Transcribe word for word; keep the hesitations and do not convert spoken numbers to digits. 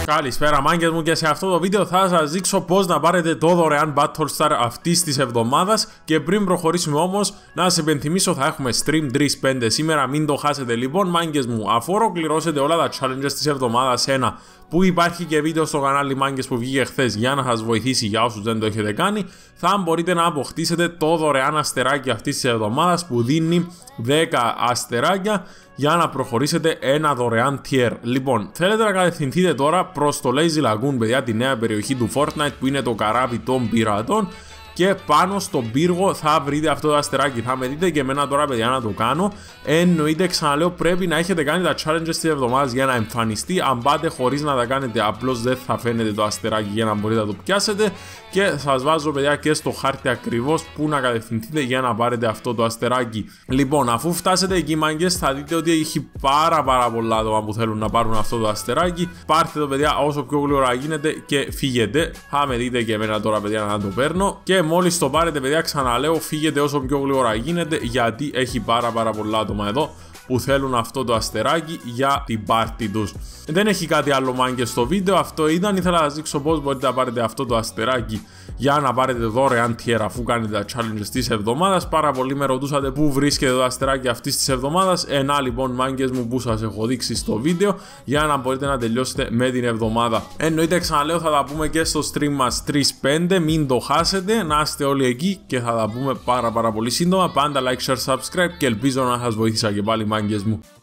Καλησπέρα μάγκες μου, και σε αυτό το βίντεο θα σας δείξω πώς να πάρετε το δωρεάν Battle Star αυτής της εβδομάδας. Και πριν προχωρήσουμε όμως, να σας υπενθυμίσω, θα έχουμε stream τρεις πέντε σήμερα, μην το χάσετε λοιπόν μάγκες μου. Αφού ολοκληρώσετε όλα τα challenges της εβδομάδας ένα, που υπάρχει και βίντεο στο κανάλι μάγκες που βγήκε χθες για να σας βοηθήσει για όσους δεν το έχετε κάνει, θα μπορείτε να αποκτήσετε το δωρεάν αστεράκι αυτής της εβδομάδας που δίνει δέκα αστεράκια για να προχωρήσετε ένα δωρεάν tier. Λοιπόν, θέλετε να κατευθυνθείτε τώρα προς το Lazy Lagoon, παιδιά, τη νέα περιοχή του Fortnite που είναι το καράβι των πειρατών. Και πάνω στον πύργο θα βρείτε αυτό το αστεράκι. Θα με δείτε και εμένα τώρα, παιδιά, να το κάνω. Εννοείται, ξαναλέω, πρέπει να έχετε κάνει τα challenges της εβδομάδας για να εμφανιστεί. Αν πάτε χωρίς να τα κάνετε, απλώς δεν θα φαίνεται το αστεράκι για να μπορείτε να το πιάσετε. Και σας βάζω, παιδιά, και στο χάρτη ακριβώς που να κατευθυνθείτε για να πάρετε αυτό το αστεράκι. Λοιπόν, αφού φτάσετε εκεί, μάγκες, θα δείτε ότι έχει πάρα πάρα πολλά άτομα που θέλουν να πάρουν αυτό το αστεράκι. Πάρτε το, παιδιά, όσο πιο γλυόρα γίνεται και φύγετε. Θα με δείτε και εμένα τώρα, παιδιά, να το παίρνω. Και μόλις το πάρετε, παιδιά, ξαναλέω, φύγετε όσο πιο γλυόρα γίνεται, γιατί έχει πάρα πάρα πολλά άτομα εδώ που θέλουν αυτό το αστεράκι για την πάρτι τους. Δεν έχει κάτι άλλο, μάγκες, στο βίντεο. Αυτό ήταν. Ήθελα να σας δείξω πώς μπορείτε να πάρετε αυτό το αστεράκι για να πάρετε δωρεάν tier αφού κάνετε τα challenges της εβδομάδας. Πάρα πολλοί με ρωτούσατε πού βρίσκεται το αστεράκι αυτής της εβδομάδας. Ένα λοιπόν, μάγκες μου, που σας έχω δείξει στο βίντεο για να μπορείτε να τελειώσετε με την εβδομάδα. Εννοείται, ξαναλέω, θα τα πούμε και στο stream μας τρεις πέντε. Μην το χάσετε. Να είστε όλοι εκεί και θα τα πούμε πάρα πάρα πολύ σύντομα. Πάντα like, share, subscribe και ελπίζω να σας βοήθησα και πάλι, μάγκες μου.